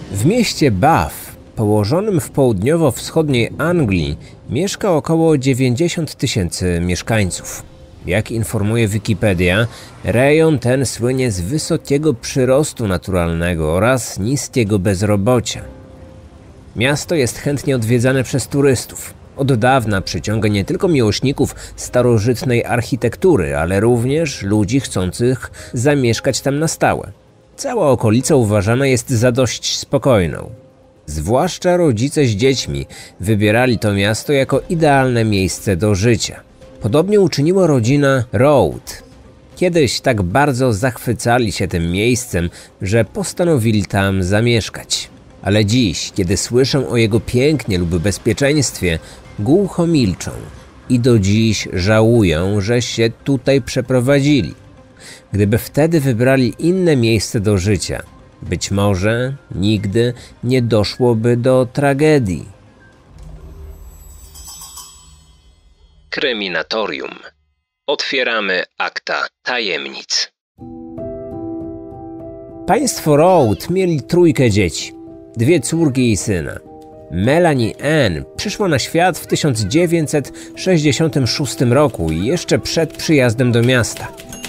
W mieście Bath, położonym w południowo-wschodniej Anglii, mieszka około 90 000 mieszkańców. Jak informuje Wikipedia, rejon ten słynie z wysokiego przyrostu naturalnego oraz niskiego bezrobocia. Miasto jest chętnie odwiedzane przez turystów. Od dawna przyciąga nie tylko miłośników starożytnej architektury, ale również ludzi chcących zamieszkać tam na stałe. Cała okolica uważana jest za dość spokojną. Zwłaszcza rodzice z dziećmi wybierali to miasto jako idealne miejsce do życia. Podobnie uczyniła rodzina Road. Kiedyś tak bardzo zachwycali się tym miejscem, że postanowili tam zamieszkać. Ale dziś, kiedy słyszą o jego pięknie lub bezpieczeństwie, głucho milczą i do dziś żałują, że się tutaj przeprowadzili. Gdyby wtedy wybrali inne miejsce do życia, być może nigdy nie doszłoby do tragedii. Kryminatorium. Otwieramy akta tajemnic. Państwo Road mieli 3 dzieci, 2 córki i syna. Melanie Ann przyszła na świat w 1966 roku i jeszcze przed przyjazdem do miasta.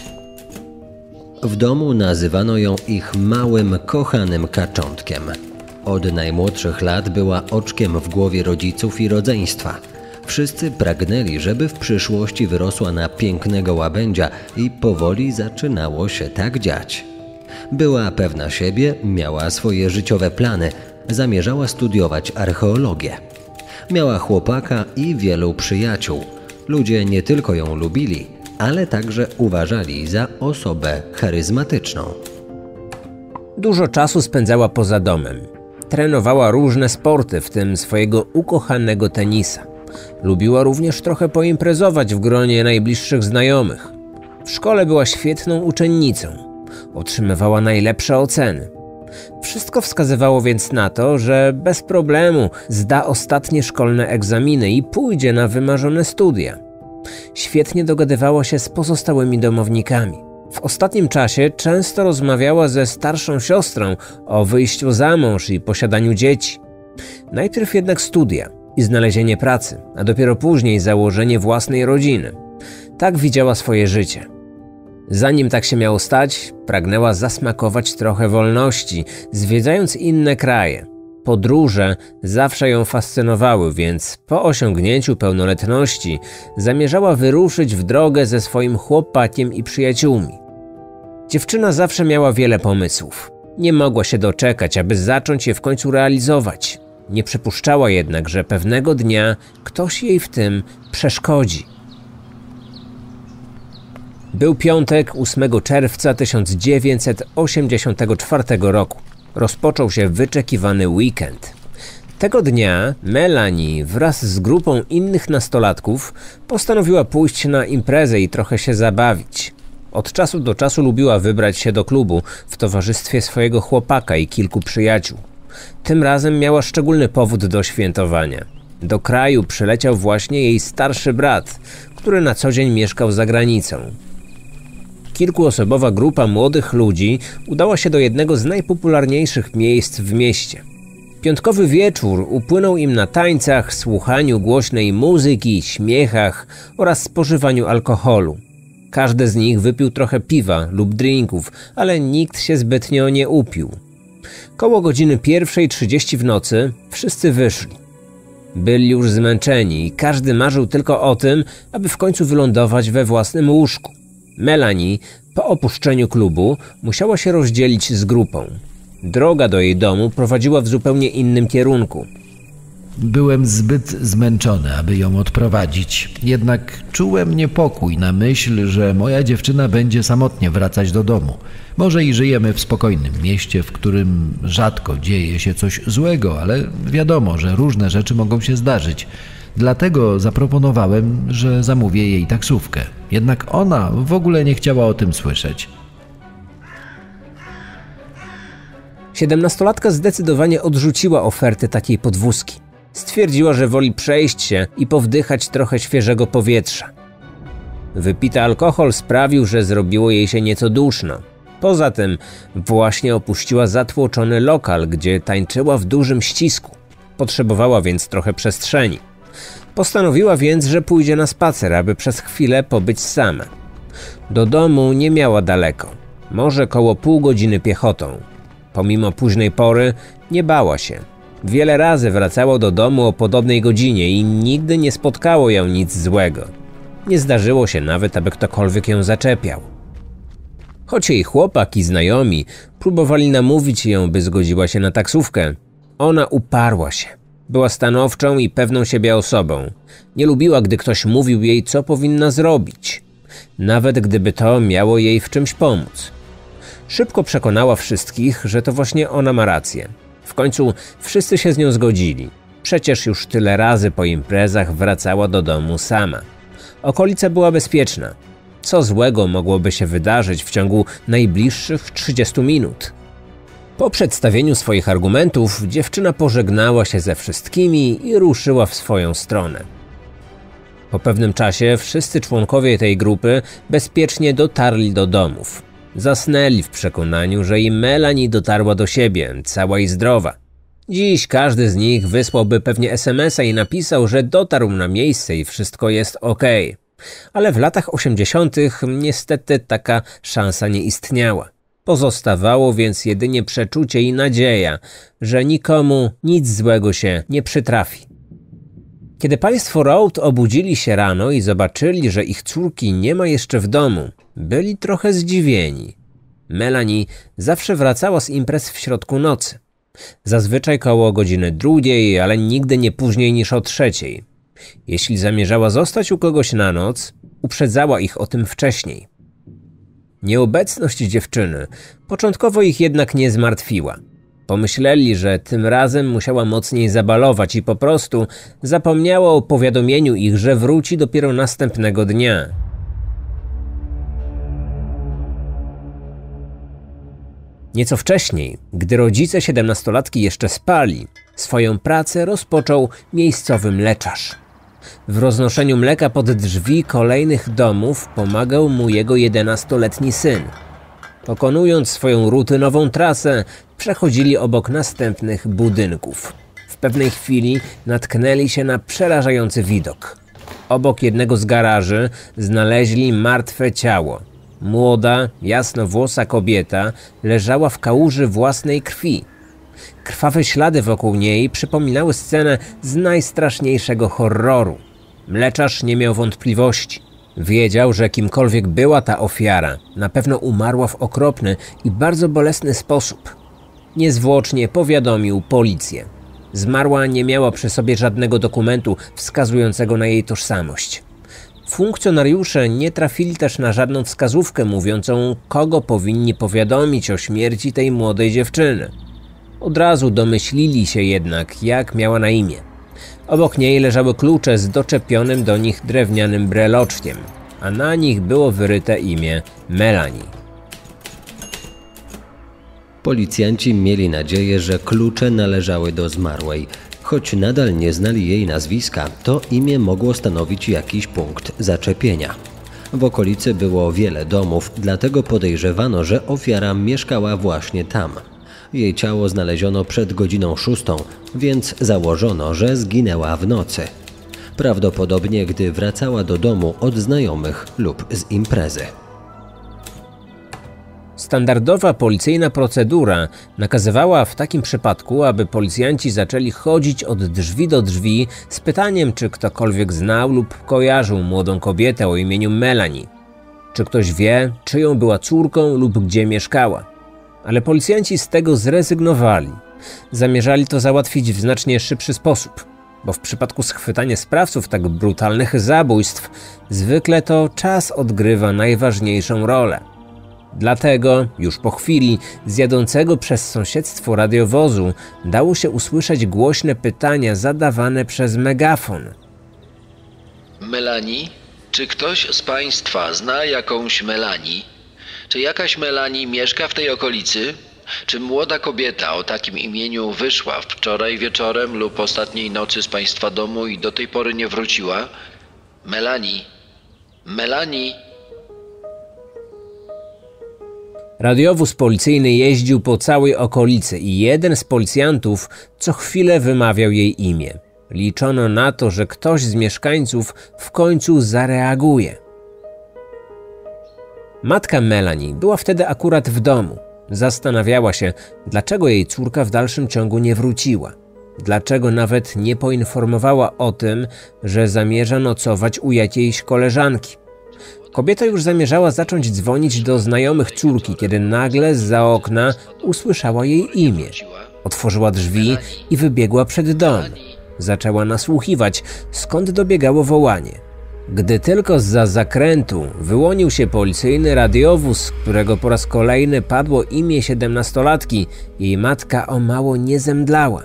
W domu nazywano ją ich małym, kochanym kaczątkiem. Od najmłodszych lat była oczkiem w głowie rodziców i rodzeństwa. Wszyscy pragnęli, żeby w przyszłości wyrosła na pięknego łabędzia i powoli zaczynało się tak dziać. Była pewna siebie, miała swoje życiowe plany, zamierzała studiować archeologię. Miała chłopaka i wielu przyjaciół. Ludzie nie tylko ją lubili, ale także uważali za osobę charyzmatyczną. Dużo czasu spędzała poza domem. Trenowała różne sporty, w tym swojego ukochanego tenisa. Lubiła również trochę poimprezować w gronie najbliższych znajomych. W szkole była świetną uczennicą. Otrzymywała najlepsze oceny. Wszystko wskazywało więc na to, że bez problemu zda ostatnie szkolne egzaminy i pójdzie na wymarzone studia. Świetnie dogadywała się z pozostałymi domownikami. W ostatnim czasie często rozmawiała ze starszą siostrą o wyjściu za mąż i posiadaniu dzieci. Najpierw jednak studia i znalezienie pracy, a dopiero później założenie własnej rodziny. Tak widziała swoje życie. Zanim tak się miało stać, pragnęła zasmakować trochę wolności, zwiedzając inne kraje. Podróże zawsze ją fascynowały, więc po osiągnięciu pełnoletności zamierzała wyruszyć w drogę ze swoim chłopakiem i przyjaciółmi. Dziewczyna zawsze miała wiele pomysłów. Nie mogła się doczekać, aby zacząć je w końcu realizować. Nie przypuszczała jednak, że pewnego dnia ktoś jej w tym przeszkodzi. Był piątek 8 czerwca 1984 roku. Rozpoczął się wyczekiwany weekend. Tego dnia Melanie wraz z grupą innych nastolatków postanowiła pójść na imprezę i trochę się zabawić. Od czasu do czasu lubiła wybrać się do klubu w towarzystwie swojego chłopaka i kilku przyjaciół. Tym razem miała szczególny powód do świętowania. Do kraju przyleciał właśnie jej starszy brat, który na co dzień mieszkał za granicą. Kilkuosobowa grupa młodych ludzi udała się do jednego z najpopularniejszych miejsc w mieście. Piątkowy wieczór upłynął im na tańcach, słuchaniu głośnej muzyki, śmiechach oraz spożywaniu alkoholu. Każdy z nich wypił trochę piwa lub drinków, ale nikt się zbytnio nie upił. Koło godziny 1:30 w nocy wszyscy wyszli. Byli już zmęczeni i każdy marzył tylko o tym, aby w końcu wylądować we własnym łóżku. Melanie po opuszczeniu klubu musiała się rozdzielić z grupą. Droga do jej domu prowadziła w zupełnie innym kierunku. Byłem zbyt zmęczony, aby ją odprowadzić. Jednak czułem niepokój na myśl, że moja dziewczyna będzie samotnie wracać do domu. Może i żyjemy w spokojnym mieście, w którym rzadko dzieje się coś złego, ale wiadomo, że różne rzeczy mogą się zdarzyć. Dlatego zaproponowałem, że zamówię jej taksówkę. Jednak ona w ogóle nie chciała o tym słyszeć. 17-latka zdecydowanie odrzuciła ofertę takiej podwózki. Stwierdziła, że woli przejść się i powdychać trochę świeżego powietrza. Wypity alkohol sprawił, że zrobiło jej się nieco duszno. Poza tym właśnie opuściła zatłoczony lokal, gdzie tańczyła w dużym ścisku. Potrzebowała więc trochę przestrzeni. Postanowiła więc, że pójdzie na spacer, aby przez chwilę pobyć sama. Do domu nie miała daleko, może koło pół godziny piechotą. Pomimo późnej pory nie bała się. Wiele razy wracała do domu o podobnej godzinie i nigdy nie spotkało ją nic złego. Nie zdarzyło się nawet, aby ktokolwiek ją zaczepiał. Choć jej chłopak i znajomi próbowali namówić ją, by zgodziła się na taksówkę, ona uparła się. Była stanowczą i pewną siebie osobą. Nie lubiła, gdy ktoś mówił jej, co powinna zrobić, nawet gdyby to miało jej w czymś pomóc. Szybko przekonała wszystkich, że to właśnie ona ma rację. W końcu wszyscy się z nią zgodzili. Przecież już tyle razy po imprezach wracała do domu sama. Okolica była bezpieczna. Co złego mogłoby się wydarzyć w ciągu najbliższych 30 minut? Po przedstawieniu swoich argumentów dziewczyna pożegnała się ze wszystkimi i ruszyła w swoją stronę. Po pewnym czasie wszyscy członkowie tej grupy bezpiecznie dotarli do domów. Zasnęli w przekonaniu, że i Melanie dotarła do siebie, cała i zdrowa. Dziś każdy z nich wysłałby pewnie SMS-a i napisał, że dotarł na miejsce i wszystko jest okej. Ale w latach 80. niestety taka szansa nie istniała. Pozostawało więc jedynie przeczucie i nadzieja, że nikomu nic złego się nie przytrafi. Kiedy państwo Road obudzili się rano i zobaczyli, że ich córki nie ma jeszcze w domu, byli trochę zdziwieni. Melanie zawsze wracała z imprez w środku nocy. Zazwyczaj koło godziny 2, ale nigdy nie później niż o 3. Jeśli zamierzała zostać u kogoś na noc, uprzedzała ich o tym wcześniej. Nieobecność dziewczyny początkowo ich jednak nie zmartwiła. Pomyśleli, że tym razem musiała mocniej zabalować i po prostu zapomniała o powiadomieniu ich, że wróci dopiero następnego dnia. Nieco wcześniej, gdy rodzice 17-latki jeszcze spali, swoją pracę rozpoczął miejscowy mleczarz. W roznoszeniu mleka pod drzwi kolejnych domów pomagał mu jego 11-letni syn. Pokonując swoją rutynową trasę, przechodzili obok następnych budynków. W pewnej chwili natknęli się na przerażający widok. Obok jednego z garaży znaleźli martwe ciało. Młoda, jasnowłosa kobieta leżała w kałuży własnej krwi. Krwawe ślady wokół niej przypominały scenę z najstraszniejszego horroru. Mleczarz nie miał wątpliwości. Wiedział, że kimkolwiek była ta ofiara, na pewno umarła w okropny i bardzo bolesny sposób. Niezwłocznie powiadomił policję. Zmarła nie miała przy sobie żadnego dokumentu wskazującego na jej tożsamość. Funkcjonariusze nie trafili też na żadną wskazówkę mówiącą, kogo powinni powiadomić o śmierci tej młodej dziewczyny. Od razu domyślili się jednak, jak miała na imię. Obok niej leżały klucze z doczepionym do nich drewnianym breloczkiem, a na nich było wyryte imię Melanie. Policjanci mieli nadzieję, że klucze należały do zmarłej. Choć nadal nie znali jej nazwiska, to imię mogło stanowić jakiś punkt zaczepienia. W okolicy było wiele domów, dlatego podejrzewano, że ofiara mieszkała właśnie tam. Jej ciało znaleziono przed godziną 6, więc założono, że zginęła w nocy. Prawdopodobnie gdy wracała do domu od znajomych lub z imprezy. Standardowa policyjna procedura nakazywała w takim przypadku, aby policjanci zaczęli chodzić od drzwi do drzwi z pytaniem, czy ktokolwiek znał lub kojarzył młodą kobietę o imieniu Melanie. Czy ktoś wie, czyją była córką lub gdzie mieszkała. Ale policjanci z tego zrezygnowali. Zamierzali to załatwić w znacznie szybszy sposób, bo w przypadku schwytania sprawców tak brutalnych zabójstw zwykle to czas odgrywa najważniejszą rolę. Dlatego już po chwili z jadącego przez sąsiedztwo radiowozu dało się usłyszeć głośne pytania zadawane przez megafon. Melanie? Czy ktoś z Państwa zna jakąś Melanie? Czy jakaś Melanie mieszka w tej okolicy? Czy młoda kobieta o takim imieniu wyszła wczoraj wieczorem lub ostatniej nocy z Państwa domu i do tej pory nie wróciła? Melanie? Melanie? Radiowóz policyjny jeździł po całej okolicy i jeden z policjantów co chwilę wymawiał jej imię. Liczono na to, że ktoś z mieszkańców w końcu zareaguje. Matka Melanie była wtedy akurat w domu. Zastanawiała się, dlaczego jej córka w dalszym ciągu nie wróciła. Dlaczego nawet nie poinformowała o tym, że zamierza nocować u jakiejś koleżanki. Kobieta już zamierzała zacząć dzwonić do znajomych córki, kiedy nagle zza okna usłyszała jej imię. Otworzyła drzwi i wybiegła przed dom. Zaczęła nasłuchiwać, skąd dobiegało wołanie. Gdy tylko zza zakrętu wyłonił się policyjny radiowóz, z którego po raz kolejny padło imię 17-latki, jej matka o mało nie zemdlała.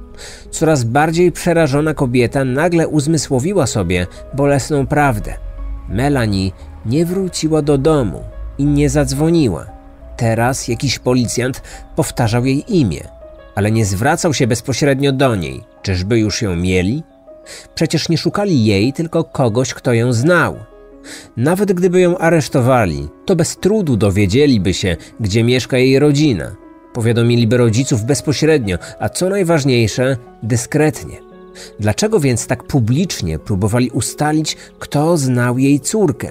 Coraz bardziej przerażona kobieta nagle uzmysłowiła sobie bolesną prawdę. Melanie nie wróciła do domu i nie zadzwoniła. Teraz jakiś policjant powtarzał jej imię, ale nie zwracał się bezpośrednio do niej. Czyżby już ją mieli? Przecież nie szukali jej, tylko kogoś, kto ją znał. Nawet gdyby ją aresztowali, to bez trudu dowiedzieliby się, gdzie mieszka jej rodzina. Powiadomiliby rodziców bezpośrednio, a co najważniejsze, dyskretnie. Dlaczego więc tak publicznie próbowali ustalić, kto znał jej córkę?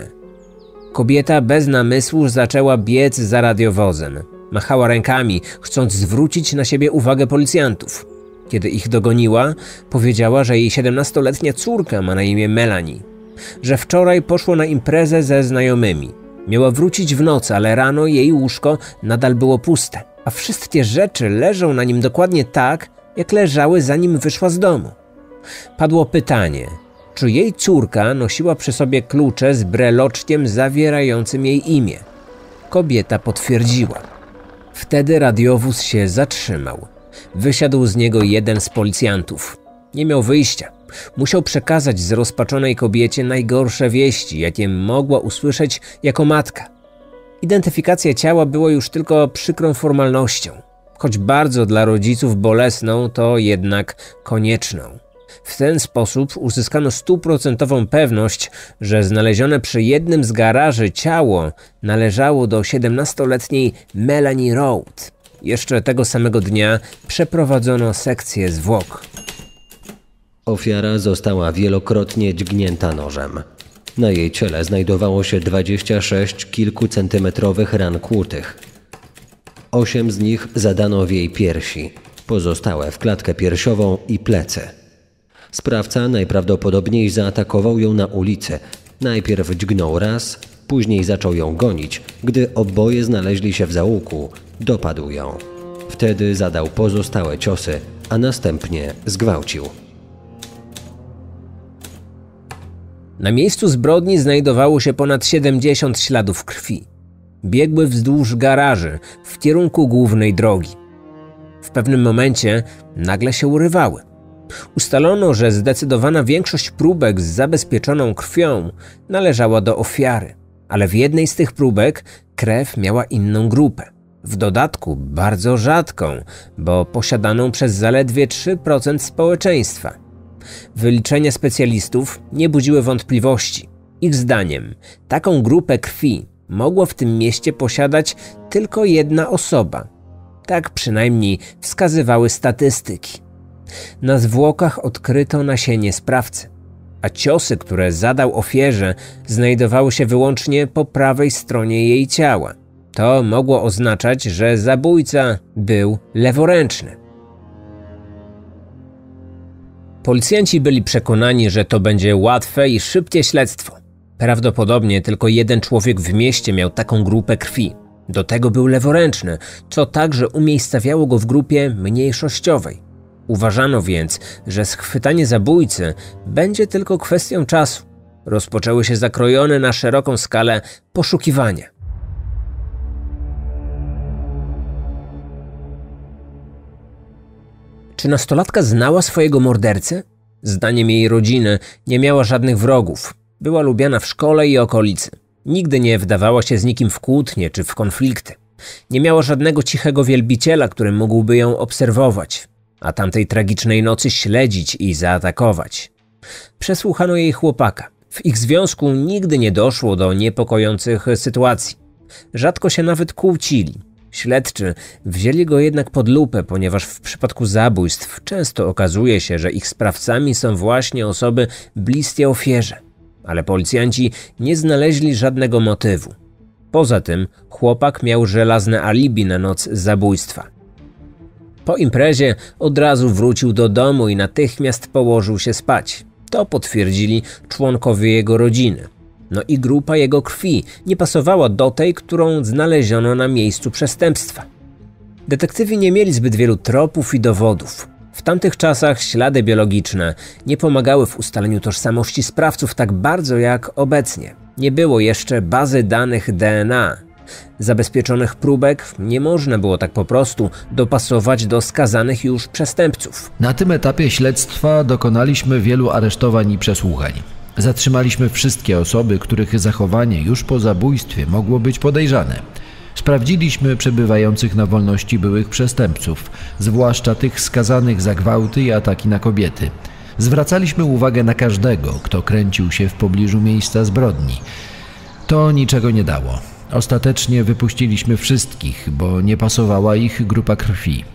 Kobieta bez namysłu zaczęła biec za radiowozem. Machała rękami, chcąc zwrócić na siebie uwagę policjantów. Kiedy ich dogoniła, powiedziała, że jej 17-letnia córka ma na imię Melanie. Że wczoraj poszła na imprezę ze znajomymi. Miała wrócić w nocy, ale rano jej łóżko nadal było puste, a wszystkie rzeczy leżą na nim dokładnie tak, jak leżały zanim wyszła z domu. Padło pytanie, czy jej córka nosiła przy sobie klucze z breloczkiem zawierającym jej imię. Kobieta potwierdziła. Wtedy radiowóz się zatrzymał. Wysiadł z niego jeden z policjantów. Nie miał wyjścia. Musiał przekazać zrozpaczonej kobiecie najgorsze wieści, jakie mogła usłyszeć jako matka. Identyfikacja ciała była już tylko przykrą formalnością. Choć bardzo dla rodziców bolesną, to jednak konieczną. W ten sposób uzyskano 100% pewność, że znalezione przy jednym z garaży ciało należało do 17-letniej Melanie Road. Jeszcze tego samego dnia przeprowadzono sekcję zwłok. Ofiara została wielokrotnie dźgnięta nożem. Na jej ciele znajdowało się 26 kilkucentymetrowych ran kłutych. 8 z nich zadano w jej piersi, pozostałe w klatkę piersiową i plecy. Sprawca najprawdopodobniej zaatakował ją na ulicy. Najpierw dźgnął raz, później zaczął ją gonić. Gdy oboje znaleźli się w zaułku, dopadł ją. Wtedy zadał pozostałe ciosy, a następnie zgwałcił. Na miejscu zbrodni znajdowało się ponad 70 śladów krwi. Biegły wzdłuż garaży w kierunku głównej drogi. W pewnym momencie nagle się urywały. Ustalono, że zdecydowana większość próbek z zabezpieczoną krwią należała do ofiary, ale w jednej z tych próbek krew miała inną grupę. W dodatku bardzo rzadką, bo posiadaną przez zaledwie 3% społeczeństwa. Wyliczenia specjalistów nie budziły wątpliwości. Ich zdaniem taką grupę krwi mogła w tym mieście posiadać tylko jedna osoba. Tak przynajmniej wskazywały statystyki. Na zwłokach odkryto nasienie sprawcy, a ciosy, które zadał ofierze, znajdowały się wyłącznie po prawej stronie jej ciała. To mogło oznaczać, że zabójca był leworęczny. Policjanci byli przekonani, że to będzie łatwe i szybkie śledztwo. Prawdopodobnie tylko jeden człowiek w mieście miał taką grupę krwi. Do tego był leworęczny, co także umiejscawiało go w grupie mniejszościowej. Uważano więc, że schwytanie zabójcy będzie tylko kwestią czasu. Rozpoczęły się zakrojone na szeroką skalę poszukiwania. Czy nastolatka znała swojego mordercę? Zdaniem jej rodziny nie miała żadnych wrogów. Była lubiana w szkole i okolicy. Nigdy nie wdawała się z nikim w kłótnie czy w konflikty. Nie miała żadnego cichego wielbiciela, który mógłby ją obserwować, a tamtej tragicznej nocy śledzić i zaatakować. Przesłuchano jej chłopaka. W ich związku nigdy nie doszło do niepokojących sytuacji. Rzadko się nawet kłócili. Śledczy wzięli go jednak pod lupę, ponieważ w przypadku zabójstw często okazuje się, że ich sprawcami są właśnie osoby bliskie ofierze. Ale policjanci nie znaleźli żadnego motywu. Poza tym chłopak miał żelazne alibi na noc zabójstwa. Po imprezie od razu wrócił do domu i natychmiast położył się spać. To potwierdzili członkowie jego rodziny. No i grupa jego krwi nie pasowała do tej, którą znaleziono na miejscu przestępstwa. Detektywi nie mieli zbyt wielu tropów i dowodów. W tamtych czasach ślady biologiczne nie pomagały w ustaleniu tożsamości sprawców tak bardzo jak obecnie. Nie było jeszcze bazy danych DNA. Zabezpieczonych próbek nie można było tak po prostu dopasować do skazanych już przestępców. Na tym etapie śledztwa dokonaliśmy wielu aresztowań i przesłuchań. Zatrzymaliśmy wszystkie osoby, których zachowanie już po zabójstwie mogło być podejrzane. Sprawdziliśmy przebywających na wolności byłych przestępców, zwłaszcza tych skazanych za gwałty i ataki na kobiety. Zwracaliśmy uwagę na każdego, kto kręcił się w pobliżu miejsca zbrodni. To niczego nie dało. Ostatecznie wypuściliśmy wszystkich, bo nie pasowała ich grupa krwi.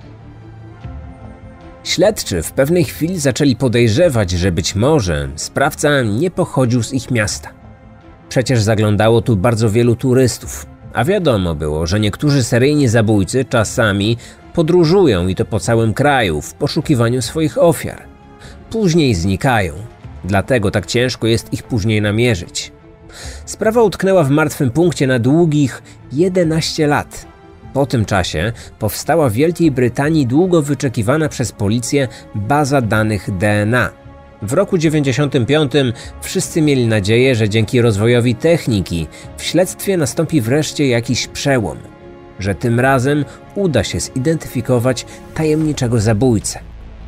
Śledczy w pewnej chwili zaczęli podejrzewać, że być może sprawca nie pochodził z ich miasta. Przecież zaglądało tu bardzo wielu turystów, a wiadomo było, że niektórzy seryjni zabójcy czasami podróżują i to po całym kraju w poszukiwaniu swoich ofiar. Później znikają, dlatego tak ciężko jest ich później namierzyć. Sprawa utknęła w martwym punkcie na długich 11 lat. Po tym czasie powstała w Wielkiej Brytanii długo wyczekiwana przez policję baza danych DNA. W roku 1995 wszyscy mieli nadzieję, że dzięki rozwojowi techniki w śledztwie nastąpi wreszcie jakiś przełom, że tym razem uda się zidentyfikować tajemniczego zabójcę.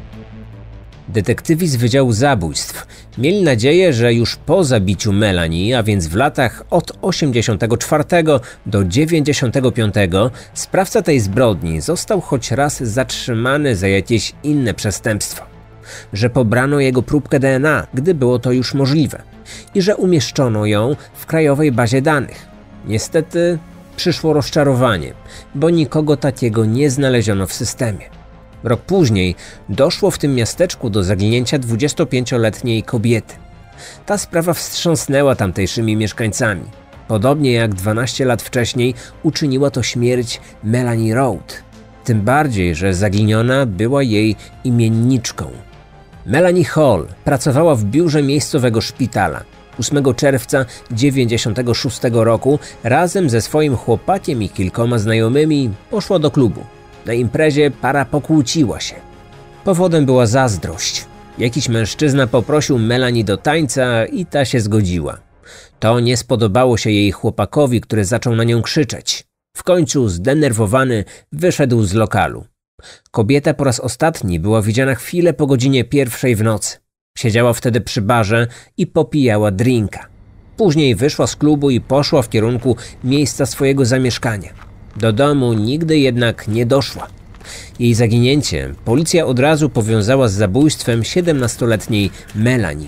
Detektywi z Wydziału Zabójstw mieli nadzieję, że już po zabiciu Melanie, a więc w latach od 84 do 95, sprawca tej zbrodni został choć raz zatrzymany za jakieś inne przestępstwo, że pobrano jego próbkę DNA, gdy było to już możliwe i że umieszczono ją w krajowej bazie danych. Niestety przyszło rozczarowanie, bo nikogo takiego nie znaleziono w systemie. Rok później doszło w tym miasteczku do zaginięcia 25-letniej kobiety. Ta sprawa wstrząsnęła tamtejszymi mieszkańcami. Podobnie jak 12 lat wcześniej uczyniła to śmierć Melanie Road. Tym bardziej, że zaginiona była jej imienniczką. Melanie Hall pracowała w biurze miejscowego szpitala. 8 czerwca 1996 roku razem ze swoim chłopakiem i kilkoma znajomymi poszła do klubu. Na imprezie para pokłóciła się. Powodem była zazdrość. Jakiś mężczyzna poprosił Melanie do tańca i ta się zgodziła. To nie spodobało się jej chłopakowi, który zaczął na nią krzyczeć. W końcu zdenerwowany wyszedł z lokalu. Kobieta po raz ostatni była widziana chwilę po godzinie 1 w nocy. Siedziała wtedy przy barze i popijała drinka. Później wyszła z klubu i poszła w kierunku miejsca swojego zamieszkania. Do domu nigdy jednak nie doszła. Jej zaginięcie policja od razu powiązała z zabójstwem 17-letniej Melanie.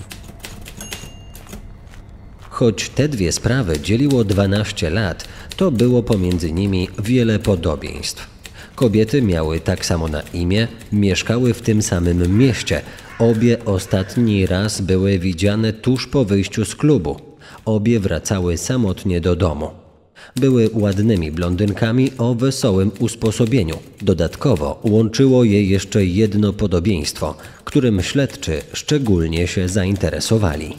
Choć te dwie sprawy dzieliło 12 lat, to było pomiędzy nimi wiele podobieństw. Kobiety miały tak samo na imię, mieszkały w tym samym mieście. Obie ostatni raz były widziane tuż po wyjściu z klubu. Obie wracały samotnie do domu. Były ładnymi blondynkami o wesołym usposobieniu. Dodatkowo łączyło je jeszcze jedno podobieństwo, którym śledczy szczególnie się zainteresowali.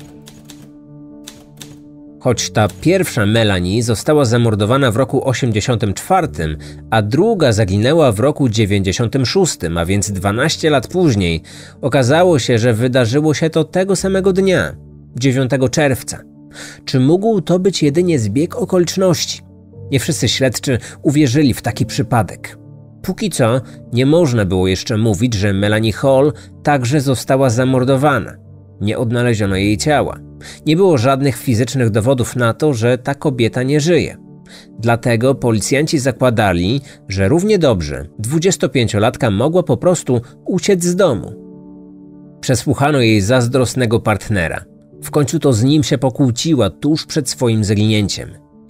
Choć ta pierwsza Melanie została zamordowana w roku 84, a druga zaginęła w roku 96, a więc 12 lat później, okazało się, że wydarzyło się to tego samego dnia, 9 czerwca. Czy mógł to być jedynie zbieg okoliczności? Nie wszyscy śledczy uwierzyli w taki przypadek. Póki co nie można było jeszcze mówić, że Melanie Hall także została zamordowana. Nie odnaleziono jej ciała. Nie było żadnych fizycznych dowodów na to, że ta kobieta nie żyje. Dlatego policjanci zakładali, że równie dobrze 25-latka mogła po prostu uciec z domu. Przesłuchano jej zazdrosnego partnera. W końcu to z nim się pokłóciła tuż przed swoim zaginięciem.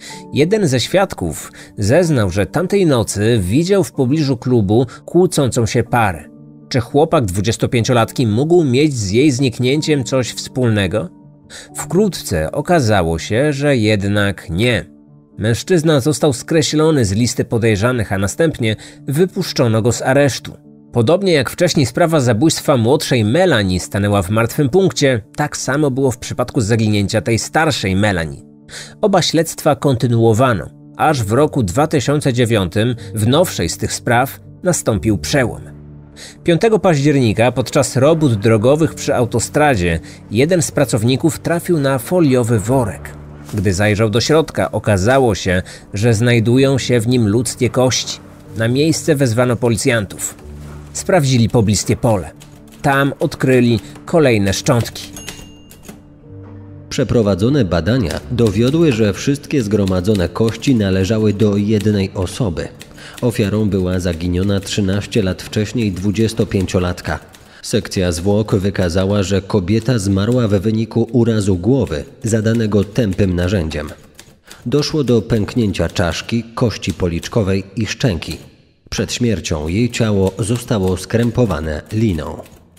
Jeden ze świadków zeznał, że tamtej nocy widział w pobliżu klubu kłócącą się parę. Czy chłopak 25-latki mógł mieć z jej zniknięciem coś wspólnego? Wkrótce okazało się, że jednak nie. Mężczyzna został skreślony z listy podejrzanych, a następnie wypuszczono go z aresztu. Podobnie jak wcześniej sprawa zabójstwa młodszej Melanie stanęła w martwym punkcie, tak samo było w przypadku zaginięcia tej starszej Melanie. Oba śledztwa kontynuowano, aż w roku 2009 w nowszej z tych spraw nastąpił przełom. 5 października podczas robót drogowych przy autostradzie jeden z pracowników trafił na foliowy worek. Gdy zajrzał do środka, okazało się, że znajdują się w nim ludzkie kości. Na miejsce wezwano policjantów. Sprawdzili pobliskie pole. Tam odkryli kolejne szczątki. Przeprowadzone badania dowiodły, że wszystkie zgromadzone kości należały do jednej osoby. Ofiarą była zaginiona 13 lat wcześniej 25-latka. Sekcja zwłok wykazała, że kobieta zmarła w wyniku urazu głowy zadanego tępym narzędziem. Doszło do pęknięcia czaszki, kości policzkowej i szczęki. Przed śmiercią jej ciało zostało skrępowane liną.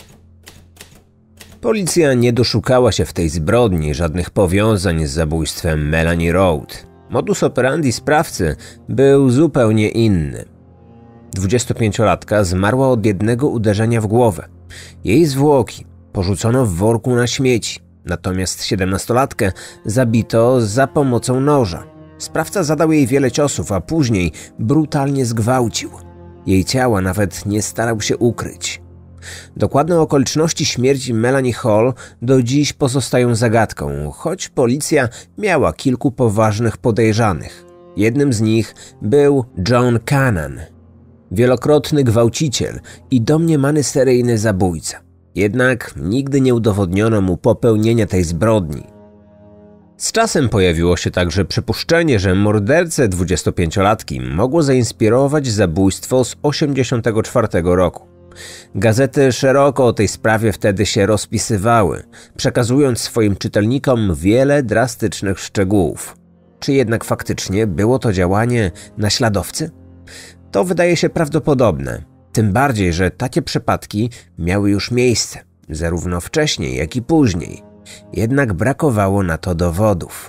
Policja nie doszukała się w tej zbrodni żadnych powiązań z zabójstwem Melanie Road. Modus operandi sprawcy był zupełnie inny. 25-latka zmarła od jednego uderzenia w głowę. Jej zwłoki porzucono w worku na śmieci, natomiast 17-latkę zabito za pomocą noża. Sprawca zadał jej wiele ciosów, a później brutalnie zgwałcił. Jej ciała nawet nie starał się ukryć. Dokładne okoliczności śmierci Melanie Hall do dziś pozostają zagadką, choć policja miała kilku poważnych podejrzanych. Jednym z nich był John Cannon, wielokrotny gwałciciel i domniemany seryjny zabójca. Jednak nigdy nie udowodniono mu popełnienia tej zbrodni. Z czasem pojawiło się także przypuszczenie, że mordercę 25-latki mogło zainspirować zabójstwo z 1984 roku. Gazety szeroko o tej sprawie wtedy się rozpisywały, przekazując swoim czytelnikom wiele drastycznych szczegółów. Czy jednak faktycznie było to działanie naśladowcy? To wydaje się prawdopodobne, tym bardziej, że takie przypadki miały już miejsce, zarówno wcześniej, jak i później. Jednak brakowało na to dowodów.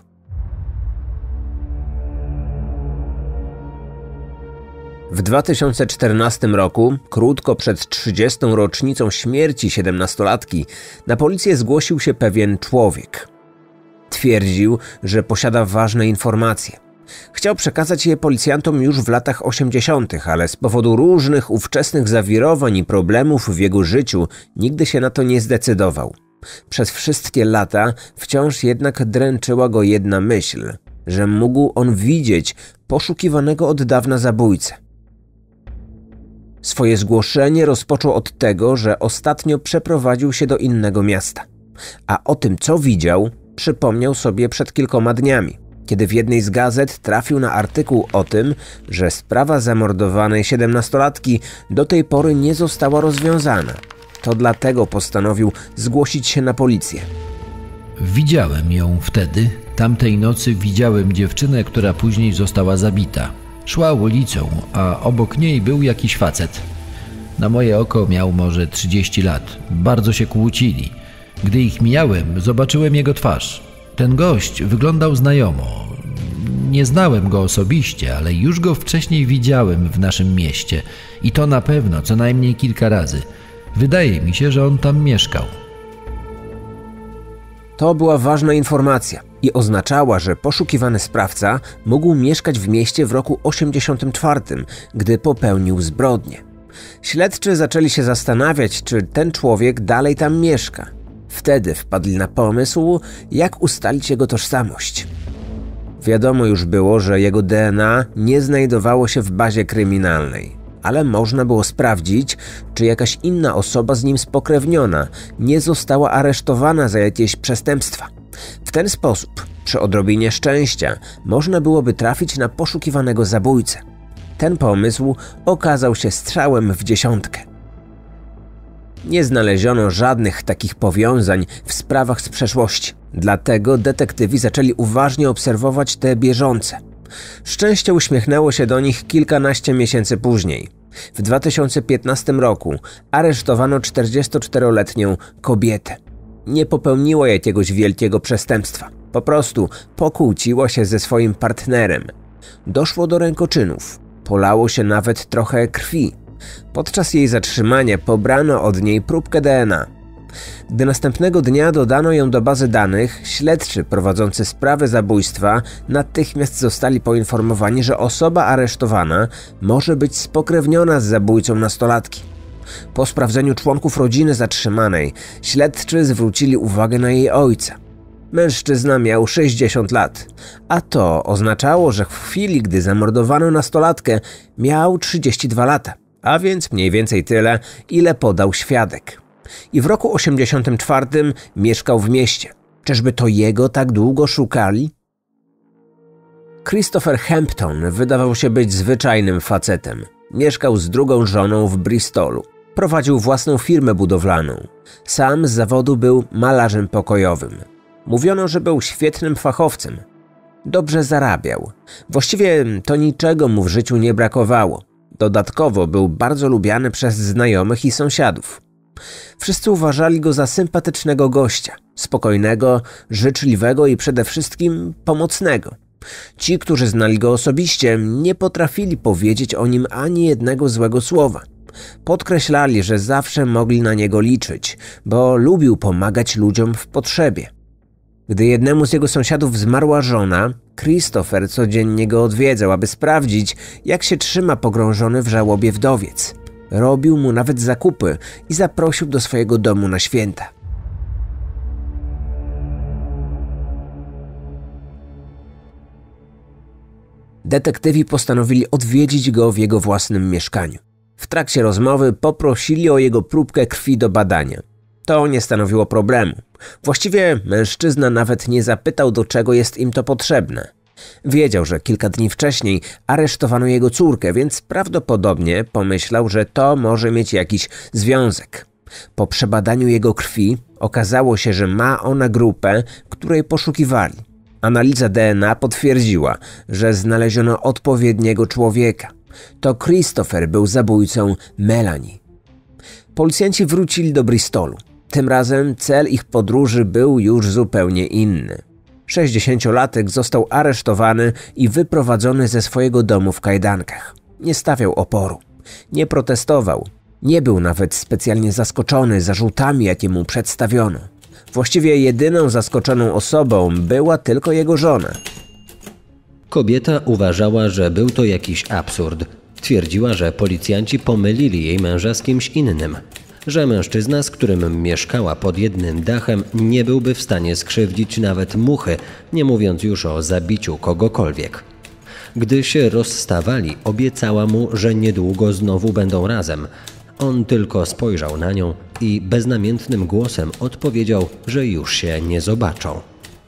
W 2014 roku, krótko przed 30. rocznicą śmierci 17-latki, na policję zgłosił się pewien człowiek. Twierdził, że posiada ważne informacje. Chciał przekazać je policjantom już w latach 80., ale z powodu różnych ówczesnych zawirowań i problemów w jego życiu nigdy się na to nie zdecydował. Przez wszystkie lata wciąż jednak dręczyła go jedna myśl, że mógł on widzieć poszukiwanego od dawna zabójcę. Swoje zgłoszenie rozpoczął od tego, że ostatnio przeprowadził się do innego miasta. A o tym, co widział, przypomniał sobie przed kilkoma dniami, kiedy w jednej z gazet trafił na artykuł o tym, że sprawa zamordowanej 17-latki do tej pory nie została rozwiązana. To dlatego postanowił zgłosić się na policję. Widziałem ją wtedy. Tamtej nocy widziałem dziewczynę, która później została zabita. Szła ulicą, a obok niej był jakiś facet. Na moje oko miał może 30 lat. Bardzo się kłócili. Gdy ich mijałem, zobaczyłem jego twarz. Ten gość wyglądał znajomo. Nie znałem go osobiście, ale już go wcześniej widziałem w naszym mieście. I to na pewno co najmniej kilka razy. Wydaje mi się, że on tam mieszkał. To była ważna informacja i oznaczała, że poszukiwany sprawca mógł mieszkać w mieście w roku 1984, gdy popełnił zbrodnię. Śledczy zaczęli się zastanawiać, czy ten człowiek dalej tam mieszka. Wtedy wpadli na pomysł, jak ustalić jego tożsamość. Wiadomo już było, że jego DNA nie znajdowało się w bazie kryminalnej, ale można było sprawdzić, czy jakaś inna osoba z nim spokrewniona nie została aresztowana za jakieś przestępstwa. W ten sposób, przy odrobinie szczęścia, można byłoby trafić na poszukiwanego zabójcę. Ten pomysł okazał się strzałem w dziesiątkę. Nie znaleziono żadnych takich powiązań w sprawach z przeszłości. Dlatego detektywi zaczęli uważnie obserwować te bieżące. Szczęście uśmiechnęło się do nich kilkanaście miesięcy później. W 2015 roku aresztowano 44-letnią kobietę. Nie popełniła jakiegoś wielkiego przestępstwa. Po prostu pokłóciła się ze swoim partnerem. Doszło do rękoczynów. Polało się nawet trochę krwi. Podczas jej zatrzymania pobrano od niej próbkę DNA. Gdy następnego dnia dodano ją do bazy danych, śledczy prowadzący sprawę zabójstwa natychmiast zostali poinformowani, że osoba aresztowana może być spokrewniona z zabójcą nastolatki. Po sprawdzeniu członków rodziny zatrzymanej, śledczy zwrócili uwagę na jej ojca. Mężczyzna miał 60 lat, a to oznaczało, że w chwili, gdy zamordowano nastolatkę, miał 32 lata, a więc mniej więcej tyle, ile podał świadek. I w roku 84 mieszkał w mieście. Czyżby to jego tak długo szukali? Christopher Hampton wydawał się być zwyczajnym facetem. Mieszkał z drugą żoną w Bristolu. Prowadził własną firmę budowlaną. Sam z zawodu był malarzem pokojowym. Mówiono, że był świetnym fachowcem. Dobrze zarabiał. Właściwie to niczego mu w życiu nie brakowało. Dodatkowo był bardzo lubiany przez znajomych i sąsiadów. Wszyscy uważali go za sympatycznego gościa, spokojnego, życzliwego i przede wszystkim pomocnego. Ci, którzy znali go osobiście, nie potrafili powiedzieć o nim ani jednego złego słowa. Podkreślali, że zawsze mogli na niego liczyć, bo lubił pomagać ludziom w potrzebie. Gdy jednemu z jego sąsiadów zmarła żona, Christopher codziennie go odwiedzał, aby sprawdzić, jak się trzyma pogrążony w żałobie wdowiec. Robił mu nawet zakupy i zaprosił do swojego domu na święta. Detektywi postanowili odwiedzić go w jego własnym mieszkaniu. W trakcie rozmowy poprosili o jego próbkę krwi do badania. To nie stanowiło problemu. Właściwie mężczyzna nawet nie zapytał, do czego jest im to potrzebne. Wiedział, że kilka dni wcześniej aresztowano jego córkę, więc prawdopodobnie pomyślał, że to może mieć jakiś związek. Po przebadaniu jego krwi okazało się, że ma ona grupę, której poszukiwali. Analiza DNA potwierdziła, że znaleziono odpowiedniego człowieka. To Christopher był zabójcą Melanie. Policjanci wrócili do Bristolu. Tym razem cel ich podróży był już zupełnie inny. 60-latek został aresztowany i wyprowadzony ze swojego domu w kajdankach. Nie stawiał oporu. Nie protestował. Nie był nawet specjalnie zaskoczony zarzutami, jakie mu przedstawiono. Właściwie jedyną zaskoczoną osobą była tylko jego żona. Kobieta uważała, że był to jakiś absurd. Twierdziła, że policjanci pomylili jej męża z kimś innym. Że mężczyzna, z którym mieszkała pod jednym dachem, nie byłby w stanie skrzywdzić nawet muchy, nie mówiąc już o zabiciu kogokolwiek. Gdy się rozstawali, obiecała mu, że niedługo znowu będą razem. On tylko spojrzał na nią i beznamiętnym głosem odpowiedział, że już się nie zobaczą.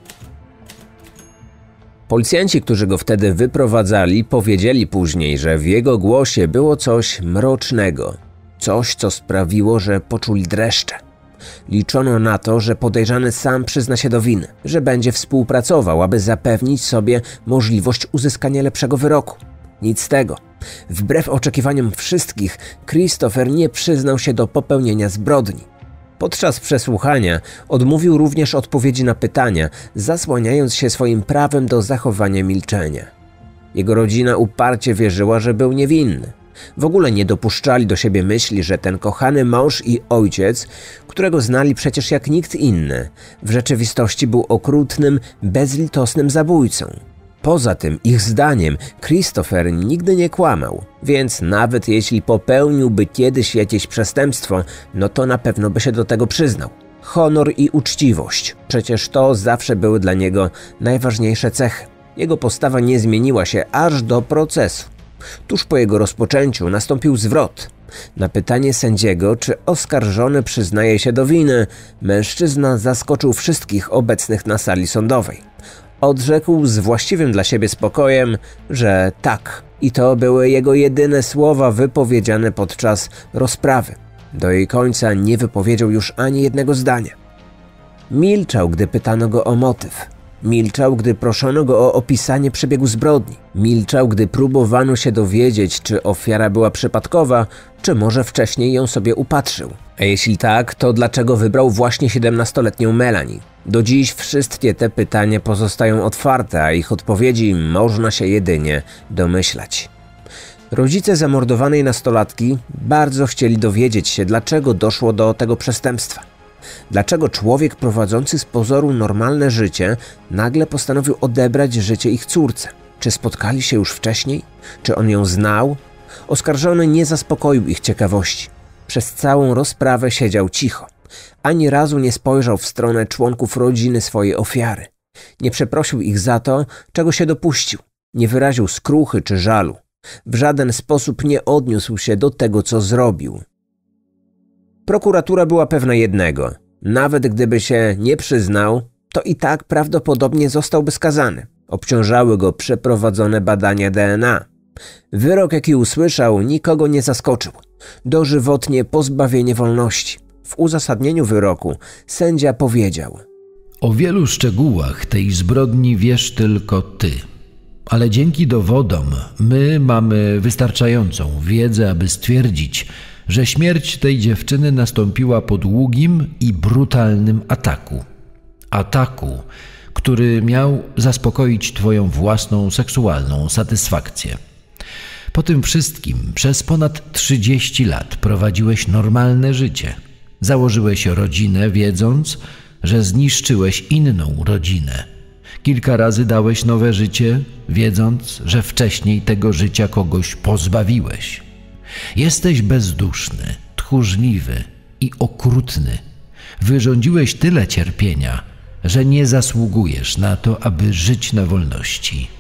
Policjanci, którzy go wtedy wyprowadzali, powiedzieli później, że w jego głosie było coś mrocznego. Coś, co sprawiło, że poczuli dreszcze. Liczono na to, że podejrzany sam przyzna się do winy, że będzie współpracował, aby zapewnić sobie możliwość uzyskania lepszego wyroku. Nic z tego. Wbrew oczekiwaniom wszystkich, Christopher nie przyznał się do popełnienia zbrodni. Podczas przesłuchania odmówił również odpowiedzi na pytania, zasłaniając się swoim prawem do zachowania milczenia. Jego rodzina uparcie wierzyła, że był niewinny. W ogóle nie dopuszczali do siebie myśli, że ten kochany mąż i ojciec, którego znali przecież jak nikt inny, w rzeczywistości był okrutnym, bezlitosnym zabójcą. Poza tym, ich zdaniem, Christopher nigdy nie kłamał, więc nawet jeśli popełniłby kiedyś jakieś przestępstwo, no to na pewno by się do tego przyznał. Honor i uczciwość, przecież to zawsze były dla niego najważniejsze cechy. Jego postawa nie zmieniła się aż do procesu. Tuż po jego rozpoczęciu nastąpił zwrot. Na pytanie sędziego, czy oskarżony przyznaje się do winy, mężczyzna zaskoczył wszystkich obecnych na sali sądowej. Odrzekł z właściwym dla siebie spokojem, że tak. I to były jego jedyne słowa wypowiedziane podczas rozprawy. Do jej końca nie wypowiedział już ani jednego zdania. Milczał, gdy pytano go o motyw. Milczał, gdy proszono go o opisanie przebiegu zbrodni. Milczał, gdy próbowano się dowiedzieć, czy ofiara była przypadkowa, czy może wcześniej ją sobie upatrzył. A jeśli tak, to dlaczego wybrał właśnie 17-letnią Melanie? Do dziś wszystkie te pytania pozostają otwarte, a ich odpowiedzi można się jedynie domyślać. Rodzice zamordowanej nastolatki bardzo chcieli dowiedzieć się, dlaczego doszło do tego przestępstwa. Dlaczego człowiek prowadzący z pozoru normalne życie nagle postanowił odebrać życie ich córce? Czy spotkali się już wcześniej? Czy on ją znał? Oskarżony nie zaspokoił ich ciekawości. Przez całą rozprawę siedział cicho. Ani razu nie spojrzał w stronę członków rodziny swojej ofiary. Nie przeprosił ich za to, czego się dopuścił. Nie wyraził skruchy czy żalu. W żaden sposób nie odniósł się do tego, co zrobił. Prokuratura była pewna jednego. Nawet gdyby się nie przyznał, to i tak prawdopodobnie zostałby skazany. Obciążały go przeprowadzone badania DNA. Wyrok, jaki usłyszał, nikogo nie zaskoczył. Dożywotnie pozbawienie wolności. W uzasadnieniu wyroku sędzia powiedział: o wielu szczegółach tej zbrodni wiesz tylko ty. Ale dzięki dowodom my mamy wystarczającą wiedzę, aby stwierdzić, że śmierć tej dziewczyny nastąpiła po długim i brutalnym ataku. Ataku, który miał zaspokoić twoją własną seksualną satysfakcję. Po tym wszystkim przez ponad 30 lat prowadziłeś normalne życie. Założyłeś rodzinę, wiedząc, że zniszczyłeś inną rodzinę. Kilka razy dałeś nowe życie, wiedząc, że wcześniej tego życia kogoś pozbawiłeś. Jesteś bezduszny, tchórzliwy i okrutny. Wyrządziłeś tyle cierpienia, że nie zasługujesz na to, aby żyć na wolności.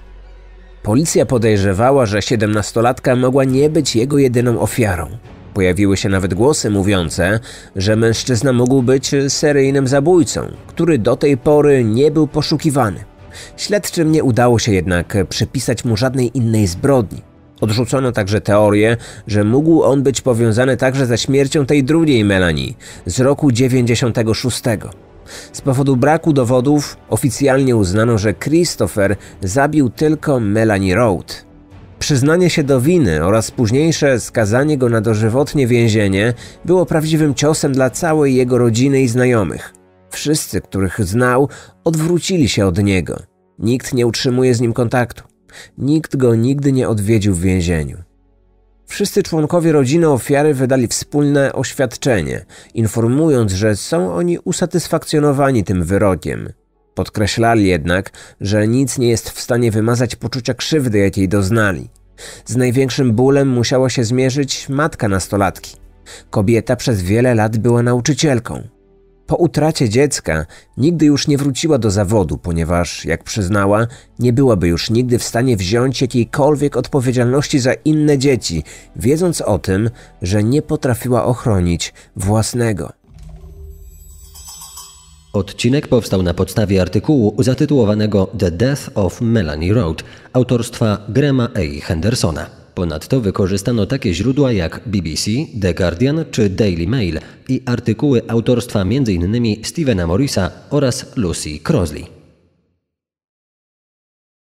Policja podejrzewała, że 17-latka mogła nie być jego jedyną ofiarą. Pojawiły się nawet głosy mówiące, że mężczyzna mógł być seryjnym zabójcą, który do tej pory nie był poszukiwany. Śledczym nie udało się jednak przypisać mu żadnej innej zbrodni. Odrzucono także teorię, że mógł on być powiązany także ze śmiercią tej drugiej Melanie z roku 96. Z powodu braku dowodów oficjalnie uznano, że Christopher zabił tylko Melanie Road. Przyznanie się do winy oraz późniejsze skazanie go na dożywotnie więzienie było prawdziwym ciosem dla całej jego rodziny i znajomych. Wszyscy, których znał, odwrócili się od niego. Nikt nie utrzymuje z nim kontaktu. Nikt go nigdy nie odwiedził w więzieniu. Wszyscy członkowie rodziny ofiary wydali wspólne oświadczenie, informując, że są oni usatysfakcjonowani tym wyrokiem. Podkreślali jednak, że nic nie jest w stanie wymazać poczucia krzywdy, jakiej doznali. Z największym bólem musiała się zmierzyć matka nastolatki. Kobieta przez wiele lat była nauczycielką. Po utracie dziecka nigdy już nie wróciła do zawodu, ponieważ, jak przyznała, nie byłaby już nigdy w stanie wziąć jakiejkolwiek odpowiedzialności za inne dzieci, wiedząc o tym, że nie potrafiła ochronić własnego. Odcinek powstał na podstawie artykułu zatytułowanego The Death of Melanie Road autorstwa Grahama A. Hendersona. Ponadto wykorzystano takie źródła jak BBC, The Guardian czy Daily Mail i artykuły autorstwa m.in. Stevena Morrisa oraz Lucy Crossley.